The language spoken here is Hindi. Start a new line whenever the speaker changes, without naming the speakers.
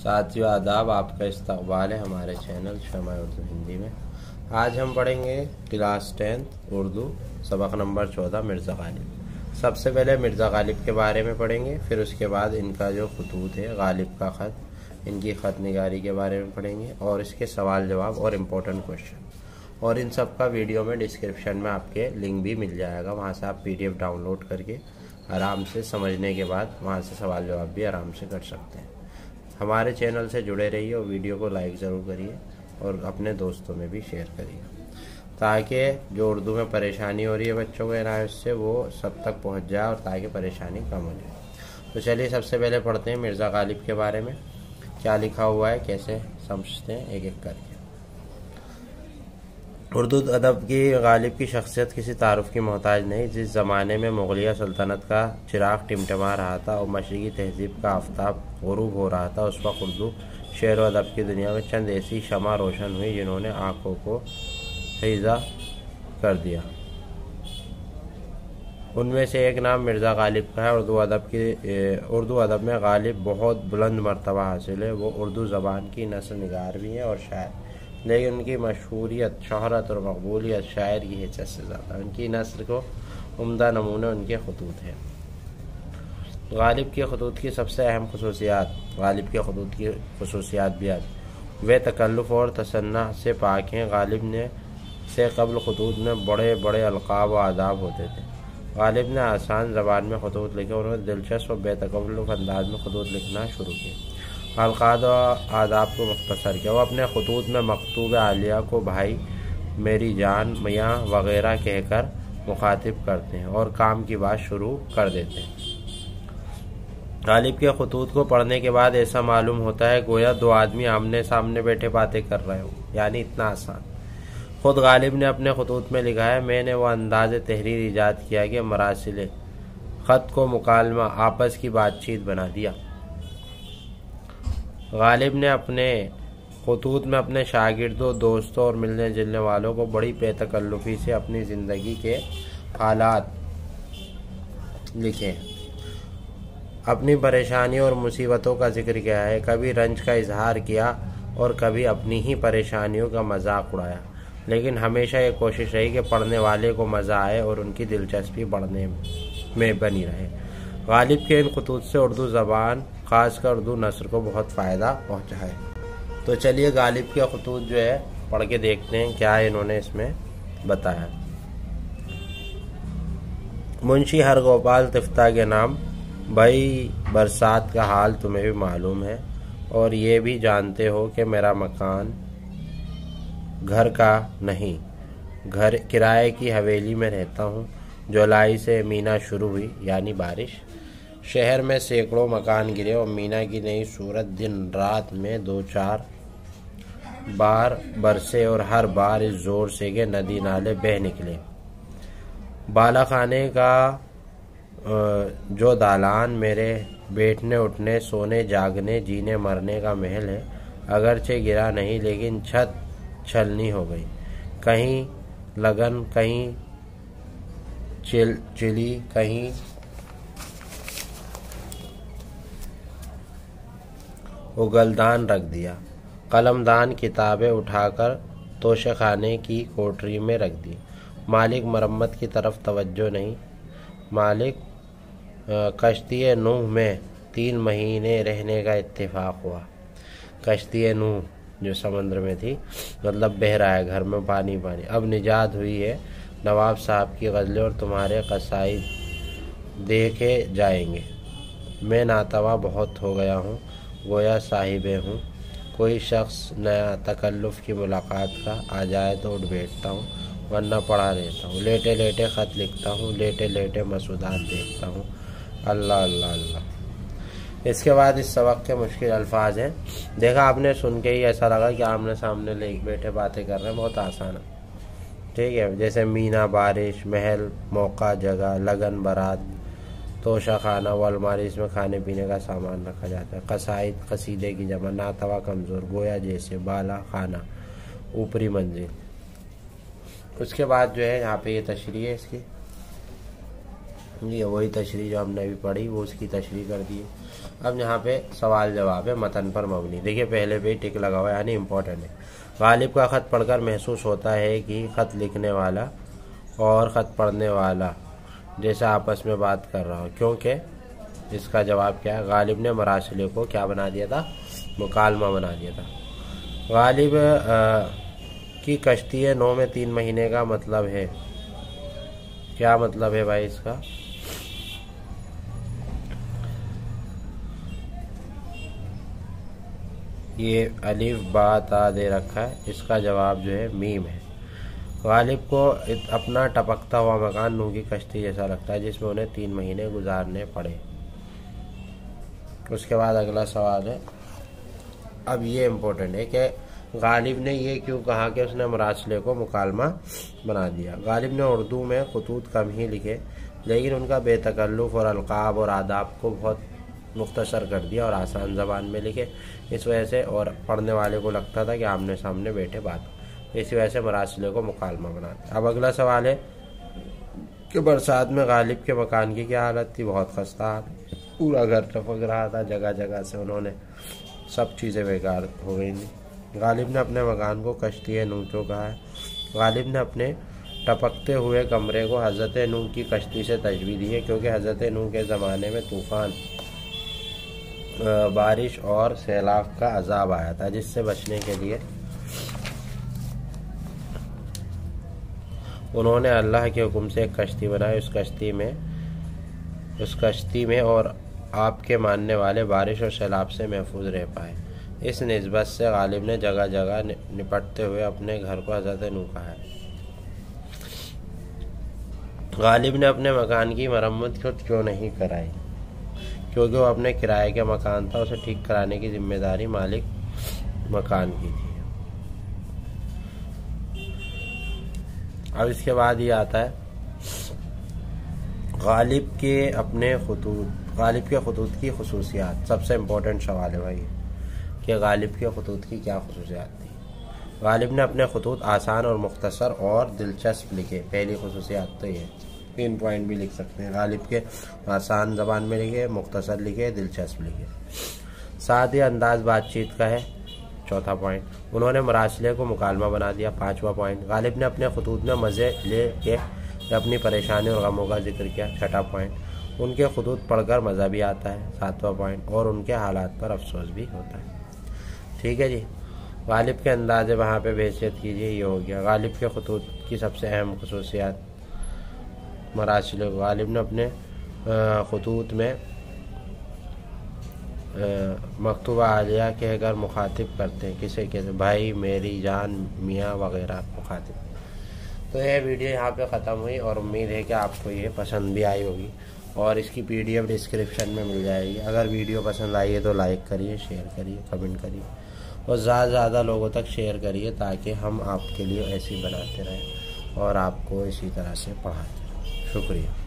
साथियों आदाब, आपका इस्तकबाल है हमारे चैनल शमा उर्दू हिंदी में। आज हम पढ़ेंगे क्लास 10 उर्दू सबक नंबर 14 मिर्ज़ा गालिब। सबसे पहले मिर्ज़ा गालिब के बारे में पढ़ेंगे, फिर उसके बाद इनका जो खतूत है गालिब का ख़त, इनकी ख़त निगारी के बारे में पढ़ेंगे और इसके सवाल जवाब और इम्पोर्टेंट क्वेश्चन। और इन सब का वीडियो में डिस्क्रिप्शन में आपके लिंक भी मिल जाएगा, वहाँ से आप PDF डाउनलोड करके आराम से समझने के बाद वहाँ से सवाल जवाब भी आराम से कर सकते हैं। हमारे चैनल से जुड़े रहिए और वीडियो को लाइक ज़रूर करिए और अपने दोस्तों में भी शेयर करिए, ताकि जो उर्दू में परेशानी हो रही है बच्चों को इनायत से वो सब तक पहुंच जाए और ताकि परेशानी कम हो जाए। तो चलिए सबसे पहले पढ़ते हैं मिर्ज़ा गालिब के बारे में क्या लिखा हुआ है, कैसे समझते हैं एक एक करके। उर्दू अदब की गालिब की शख्सियत किसी तारुफ की मोहताज नहीं। जिस ज़माने में मुग़लिया सल्तनत का चिराग टिमटिमा रहा था और मशरक़ी तहज़ीब का आफताब ग़ुरूब हो रहा था, उस वक्त उर्दू शेर व अदब की दुनिया में चंद ऐसी शमा रोशन हुई जिन्होंने आँखों को फैज़ा कर दिया। उनमें से एक नाम मिर्ज़ा गालिब का है। उर्दू अदब में गालिब बहुत बुलंद मर्तबा हासिल है। वो उर्दू ज़बान की नस्र निगार भी हैं और शायर, लेकिन उनकी मशहूरियत, शोहरत और मकबूलियत शायर की हैसियत से ज़्यादा। उनकी नस्र को उम्दा नमूने उनके खतूत हैं। गालिब के खतूत की सबसे अहम खसूसियात, गालिब के खतूत की खसूसियात भी आज वे तकल्लुफ़ और तसन्ना से पाक हैं। गालिब ने से कबल खतूत में बड़े बड़े अलक़ाब व आदाब होते थे। गालिब ने आसान ज़बान में खतूत लिखे। उन्होंने दिलचस्प और बेतकल्लुफ़ अंदाज में खतूत लिखना शुरू किए। अलक़ाद व आदाब को मुख्तसर किया। वो अपने खतूत में मकतूब आलिया को भाई, मेरी जान, मियाँ वगैरह कहकर मुखातिब करते हैं और काम की बात शुरू कर देते हैं। गालिब के खतूत को पढ़ने के बाद ऐसा मालूम होता है गोया दो आदमी आमने सामने बैठे बातें कर रहे हो, यानी इतना आसान। खुद गालिब ने अपने खतूत में लिखा है, मैंने वह अंदाज़ तहरीर ईजाद किया कि मरासिल ख़त को मुकालमा, आपस की बातचीत बना दिया। गालिब ने अपने खतूत में अपने शागिर्दों, दोस्तों और मिलने जुलने वालों को बड़ी बेतकल्लुफ़ी से अपनी ज़िंदगी के हालात लिखे। अपनी परेशानियों और मुसीबतों का जिक्र किया है। कभी रंज का इजहार किया और कभी अपनी ही परेशानियों का मजाक उड़ाया, लेकिन हमेशा ये कोशिश रही कि पढ़ने वाले को मज़ा आए और उनकी दिलचस्पी बढ़ने में बनी रहे। गालिब के इन खतूत से उर्दू ज़बान, ख़ासकर उर्दू नस्र को बहुत फ़ायदा पहुँचा है। तो चलिए गालिब के खतूत जो है पढ़ के देखते हैं क्या इन्होंने इसमें बताया। मुंशी हरगोपाल तिफ्ता के नाम। भाई, बरसात का हाल तुम्हें भी मालूम है और ये भी जानते हो कि मेरा मकान घर का नहीं, घर किराए की हवेली में रहता हूँ। जुलाई से मीना शुरू हुई, यानी बारिश। शहर में सैकड़ों मकान गिरे और मीना की नई सूरत दिन रात में 2-4 बार बरसे और हर बार इस जोर से कि नदी नाले बह निकले। बाला खाने का जो दालान मेरे बैठने उठने, सोने जागने, जीने मरने का महल है, अगरचे गिरा नहीं लेकिन छत छलनी हो गई। कहीं लगन, कहीं चिली, कहीं उगलदान रख दिया। कलमदान किताबें उठाकर तोशखाने की कोठरी में रख दी। मालिक मरम्मत की तरफ तवज्जो नहीं। मालिक कश्ती नूह में 3 महीने रहने का इत्तेफाक हुआ। कश्ती नूह जो समुद्र में थी, मतलब बह रहा है, घर में पानी पानी। अब निजात हुई है। नवाब साहब की गज़लें और तुम्हारे कसाईद देखे जाएंगे। मैं नातवा बहुत हो गया हूँ, गोया साहिबे हूँ। कोई शख्स नया तकल्लुफ़ की मुलाकात का आ जाए तो उठ बैठता हूँ, वरना पढ़ा रहता हूँ। लेटे लेटे ख़त लिखता हूँ, लेटे लेटे मसूदात देखता हूँ। अल्लाह अल्लाह अल्लाह। इसके बाद इस सबक के मुश्किल अल्फाज हैं। देखा आपने, सुन के ही ऐसा लगा कि आमने सामने लेके बैठे बातें कर रहे हैं, बहुत आसान है। ठीक है, जैसे मीना, बारिश, महल, मौका, जगह, लगन, बारात, तोशा खाना व अलमारी, इसमें खाने पीने का सामान रखा जाता है। कसाईद, कसीदे की जमा। नातवा कमज़ोर, गोया जैसे। बाला खाना, ऊपरी मंजिल। उसके बाद जो है यहाँ पे ये तशरीह है इसकी। ये वही तशरीह जो हमने अभी पढ़ी वो उसकी तशरीह कर दी है। अब यहाँ पे सवाल जवाब है मतन पर मबनी। देखिए पहले पे ही टिक लगा हुआ है यानी इम्पोर्टेंट है। गालिब का ख़त पढ़कर महसूस होता है कि ख़त लिखने वाला और ख़त पढ़ने वाला जैसे आपस में बात कर रहा हो, क्योंकि इसका जवाब क्या है? गालिब ने मरासिले को क्या बना दिया था? मुकालमा बना दिया था। गालिब की कश्ती है 9 में 3 महीने का मतलब है, क्या मतलब है भाई इसका? ये अलिफ बा ता दे रखा है, इसका जवाब जो है मीम है। गालिब को अपना टपकता हुआ मकान नूह की कश्ती जैसा लगता है जिसमें उन्हें 3 महीने गुजारने पड़े। उसके बाद अगला सवाल है, अब ये इम्पोर्टेंट है कि गालिब ने ये क्यों कहा कि उसने मरासले को मुकालमा बना दिया। गालिब ने उर्दू में खतूत कम ही लिखे, लेकिन उनका बेतकल्लुफ़ और अलकाब और आदाब को बहुत मुख्तसर कर दिया और आसान ज़बान में लिखे। इस वजह से और पढ़ने वाले को लगता था कि आमने सामने बैठे बात, इसी वजह से मरासले को मुकालमा बना दिया। अब अगला सवाल है कि बरसात में गालिब के मकान की क्या हालत थी? बहुत खस्ता हाल, पूरा घर टपक रहा था, जगह जगह से उन्होंने सब चीज़ें बेकार हो गई थी। गालिब ने अपने मकान को कश्ती नूह क्यों कहा है? गालिब ने अपने टपकते हुए कमरे को हज़रत नूह की कश्ती से तशबीह दी है, क्योंकि हज़रत नूह के ज़माने में तूफ़ान, बारिश और सैलाब का अजाब आया था, जिससे बचने के लिए उन्होंने अल्लाह के हुक्म से एक कश्ती बनाई। उस कश्ती में और आपके मानने वाले बारिश और सैलाब से महफूज रह पाए। इस निस्बत से गालिब ने जगह जगह निपटते हुए अपने घर को हज़रत नूह कहा है। गालिब ने अपने मकान की मरम्मत खुद क्यों नहीं कराई? क्योंकि वो अपने किराए का मकान था, उसे ठीक कराने की जिम्मेदारी मालिक मकान की थी। अब इसके बाद ये आता है गालिब के खतूत की खुसूसियात। सबसे इम्पोर्टेंट सवाल है भाई कि गालिब के खतूत की क्या खुसूसियात थी। गालिब ने अपने खतूत आसान और मुख्तसर और दिलचस्प लिखे। पहली खुसूसियात तो ये 3 पॉइंट भी लिख सकते हैं। गालिब के आसान ज़बान में लिखे, मुख्तसर लिखे, दिलचस्प लिखे। साथ ही अंदाज बातचीत का है, चौथा पॉइंट। उन्होंने मरासले को मुकालमा बना दिया, 5वां पॉइंट। गालिब ने अपने खतूत में मज़े ले के अपनी परेशानी और गमों का जिक्र किया, 6वां पॉइंट। उनके खतूत पढ़कर मज़ा भी आता है, 7वां पॉइंट। और उनके हालात पर अफसोस भी होता है। ठीक है जी। गालिब के अंदाज़े वहाँ पे बहसियत कीजिए, ये हो गया। गालिब के खतूत की सबसे अहम खसूसियात मरासिल। गालिब ने अपने खतूत में मकतूबा आलिया कहकर मुखातिब करते हैं, किसे कहते हैं? भाई, मेरी जान, मियाँ वगैरह मुखातिब। तो यह वीडियो यहाँ पे ख़त्म हुई और उम्मीद है कि आपको ये पसंद भी आई होगी और इसकी PDF डिस्क्रिप्शन में मिल जाएगी। अगर वीडियो पसंद आई है तो लाइक करिए, शेयर करिए, कमेंट करिए और ज़्यादा से ज़्यादा लोगों तक शेयर करिए, ताकि हम आपके लिए ऐसे ही बनाते रहें और आपको इसी तरह से पढ़ाते रहें। शुक्रिया।